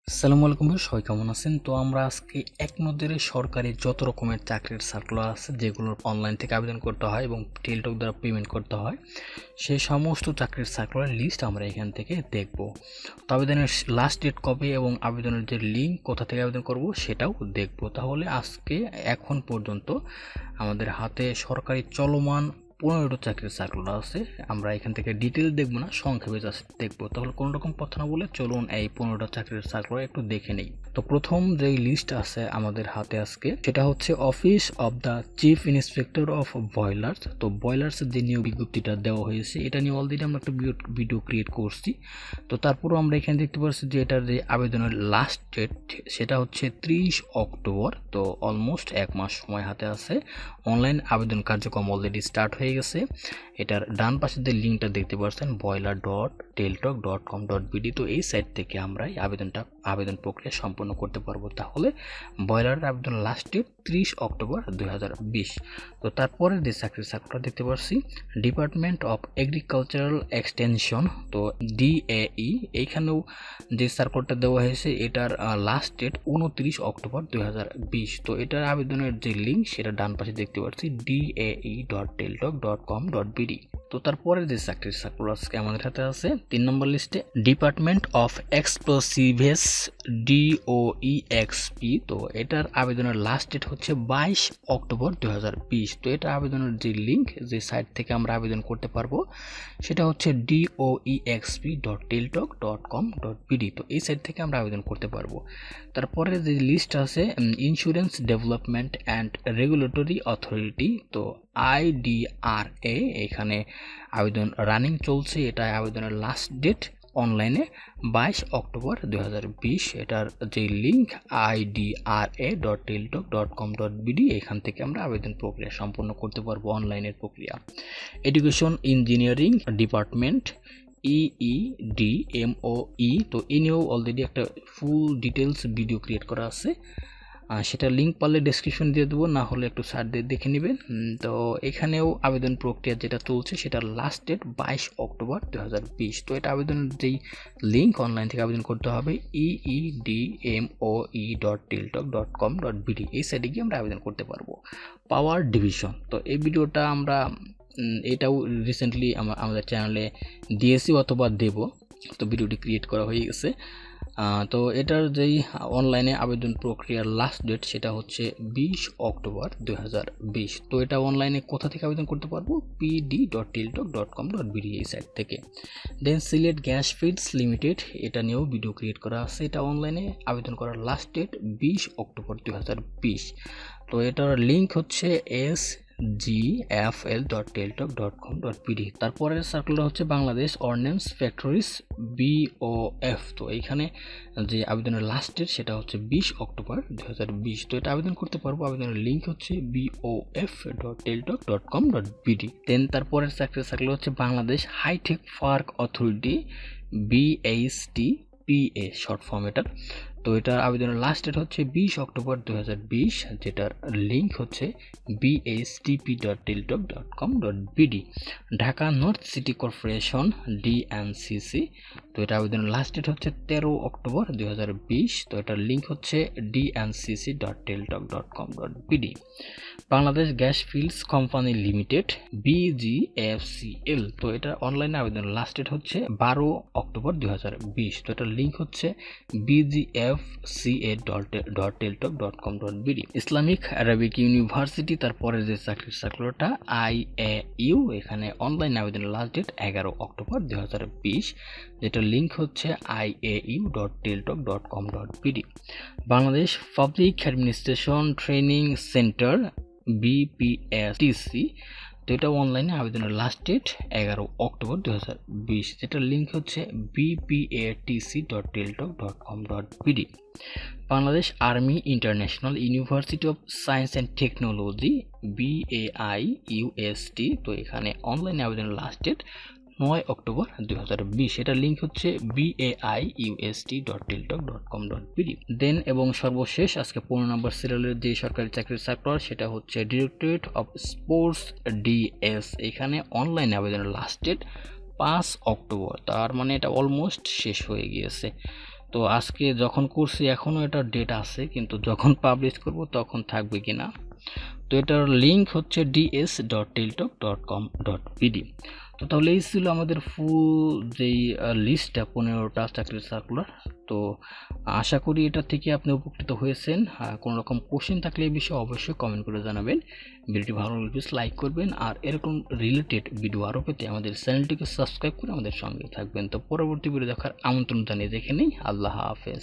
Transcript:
আসসালামু আলাইকুম ভাই, সবাই কেমন আছেন? তো আমরা আজকে এক নজরে সরকারি যত রকমের চাকরির সার্কুলার আছে যেগুলোর অনলাইন থেকে আবেদন করতে হয় এবং টেলিটক দ্বারা পেমেন্ট করতে হয়, সেই সমস্ত চাকরির সার্কুলার লিস্ট আমরা এখান থেকে দেখব। তো আবেদনের লাস্ট ডেট কবে এবং আবেদনের যে লিঙ্ক কোথা থেকে আবেদন করব সেটাও দেখব। তাহলে আজকে এখন পর্যন্ত আমাদের হাতে সরকারি চলমান 15টা চাকরির সার্কুলার আছে। আমরা এখান থেকে ডিটেল দেখব না, সংক্ষেপে জাস্ট দেখব। তাহলে কোনো রকম কথা না বলে চলুন এই 15টা চাকরির সার্কুলার একটু দেখে নেই। তো প্রথম যেই লিস্ট আছে আমাদের হাতে আজকে, সেটা হচ্ছে office of the chief inspector of boilers. তো বয়লার্সের যে নিয়োগ বিজ্ঞপ্তিটা দেওয়া হয়েছে, এটা নিয়ে অলরেডি আমরা একটা ভিডিও ক্রিয়েট করছি। তো তারপরও আমরা এখানে দেখতে পাচ্ছি যে এটার যে আবেদনের লাস্ট ডেট সেটা হচ্ছে 30 অক্টোবর। তো অলমোস্ট এক মাস সময় হাতে আছে। অনলাইন আবেদন কার্যক্রম অলরেডি স্টার্ট হয়ে গেছে। এটার ডান পাশে যে লিঙ্কটা দেখতে পাচ্ছেন boiler.teltok.com.bd, তো এই সাইট থেকে আমরা এই আবেদন প্রক্রিয়া সম্পন্ন করতে পারবো। তাহলে বয়লারের আবেদন লাস্ট ডেট 30 অক্টোবর 2020। তো তারপরে যে চাকরির সার্কুলার দেখতে পাচ্ছি ডিপার্টমেন্ট অফ এগ্রিকালচারাল এক্সটেনশন, তো DAE, এইখানেও যে সার্কুলারটা দেওয়া হয়েছে এটার লাস্ট ডেট 29 অক্টোবর 2020। তো এটার আবেদনের যে লিঙ্ক সেটা ডান পাশে দেখতে পাচ্ছি dae.teltok.com.bd। তো তারপরে যে চাকরির সার্কুলার আমাদের হাতে আছে 3 নম্বর লিস্টে ডিপার্টমেন্ট অফ এক্সপ্লোসিভেস DOEXP। তো এটার আবেদনের লাস্ট ডেট হচ্ছে 22 অক্টোবর 2020। তো এটা আবেদনের যে লিঙ্ক, যে সাইট থেকে আমরা আবেদন করতে পারবো সেটা হচ্ছে doexp.teltok.com.bd। তো এই সাইট থেকে আমরা আবেদন করতে পারবো। তারপরে যে লিস্ট আছে insurance development and regulatory authority, তো IDRA, এখানে আবেদন রানিং চলছে। এটা আবেদনের লাস্ট ডেট অনলাইনে 22 অক্টোবর 2020। এটার যে লিঙ্ক idra.teltok.com.bd, এখান থেকে আমরা আবেদন প্রক্রিয়া সম্পন্ন করতে পারবো, অনলাইনের প্রক্রিয়া। এডুকেশন ইঞ্জিনিয়ারিং ডিপার্টমেন্ট EEDMOE, তো এ নিয়েও অলরেডি একটা ফুল ডিটেলস ভিডিও ক্রিয়েট করা আছে। সেটা লিঙ্ক পারলে ডেসক্রিপশন দিয়ে দেবো, না হলে একটু সার্চ দিয়ে দেখে নেবেন। তো এখানেও আবেদন প্রক্রিয়া যেটা চলছে সেটা লাস্ট ডেট 22 অক্টোবর 2020। তো এটা আবেদনের যেই লিঙ্ক, অনলাইন থেকে আবেদন করতে হবে EEDMOE.teltok.com.bd, এই সাইটে গিয়ে আমরা আবেদন করতে পারবো। পাওয়ার ডিভিশন, তো এই ভিডিওটা আমরা এটাও রিসেন্টলি আমাদের চ্যানেলে দিয়েছি অথবা দেব। তো ভিডিওটি ক্রিয়েট করা হয়ে গেছে। তো এটার যেই অনলাইনে আবেদন প্রক্রিয়ার লাস্ট ডেট সেটা হচ্ছে 20 অক্টোবর 2020। তো এটা অনলাইনে কোথা থেকে আবেদন করতে পারবো? pd.teltok.com.bd, এই সাইট থেকে। Then Sylhet gas fields limited, এটা নিয়েও ভিডিও ক্রিয়েট করা আছে। এটা অনলাইনে আবেদন করার লাস্ট ডেট 20 অক্টোবর 2020। তো এটার লিঙ্ক হচ্ছে sgfl.teltok.com.bd। তারপরের সার্কুলার হচ্ছে বাংলাদেশ অর্ডিন্যান্স ফ্যাক্টরিজ BOF। তো এইখানে যে আবেদনের লাস্ট ডেট সেটা হচ্ছে 20 অক্টোবর 2020। তো এটা আবেদন করতে পারবো। আবেদনের লিঙ্ক হচ্ছে bof.teltok.com.bd। দেন তারপরের চাকরির সার্কুলার হচ্ছে Bangladesh high tech park authority BHTPA, short form এটার। তো এটার আবেদনের লাস্ট ডেট হচ্ছে 20 অক্টোবর 2020, যেটার লিঙ্ক হচ্ছে bhtp.teltok.com.bd। Dhaka north city corporation DNCC, তো এটা আবেদনের লাস্ট ডেট হচ্ছে 13 অক্টোবর 2020। তো এটার লিঙ্ক হচ্ছে dncc.teltok.com.bd। Bangladesh gas fields company limited BGFCL, তো এটা অনলাইনে আবেদনের লাস্ট ডেট হচ্ছে 12 অক্টোবর 2020। তো এটার লিঙ্ক হচ্ছে bgfca.teltok.com.bd। ইসলামিক আরবিক ইউনিভার্সিটি, তারপরে যে চাকরির সার্কুলারটা IAU, এখানে অনলাইন আবেদনের লাস্ট ডেট 11 অক্টোবর 2020, যেটার লিঙ্ক হচ্ছে iau.teltok.com.bd। Bangladesh public administration training centre BPSTC, তো এটা অনলাইনে আবেদনের লাস্ট ডেট 11 অক্টোবর 2020, যেটার লিঙ্ক হচ্ছে bpatc.teltok.com.bd। Bangladesh army international university of science and technology BAIUST, তো এখানে অনলাইনে আবেদনের লাস্ট ডেট 9 অক্টোবর 2020, এটার লিঙ্ক হচ্ছে baiust.teltok.com.bd। দেন এবং সর্বশেষ আজকে 15 নম্বর সিরিয়ালের যে সরকারি চাকরির সার্কুলার সেটা হচ্ছে ডিরেক্টরেট অফ স্পোর্টস DS, এখানে অনলাইন আবেদনের লাস্ট ডেট 5 অক্টোবর। তার মানে এটা অলমোস্ট শেষ হয়ে গিয়েছে। তো আজকে যখন করছি এখনও এটার ডেট আছে, কিন্তু যখন পাবলিশ করব তখন থাকবে কিনা। তো এটার লিঙ্ক হচ্ছে ds.tiltok.com.pd। তো তাহলে এই ছিল আমাদের ফুল যেই লিস্টটা 15টা চাকরির সার্কুলার। তো আশা করি এটা থেকে আপনি উপকৃত হয়েছেন। কোনো রকম কোশ্চেন থাকলে এই বিষয়ে অবশ্যই কমেন্ট করে জানাবেন। ভিডিওটি ভালো লাগলে প্লিজ লাইক করবেন, আর এরকম রিলেটেড ভিডিও আরও পেতে আমাদের চ্যানেলটিকে সাবস্ক্রাইব করে আমাদের সঙ্গে থাকবেন। তো পরবর্তী ভিডিও দেখার আমন্ত্রণ জানিয়ে দেখে নিই। আল্লাহ হাফেজ।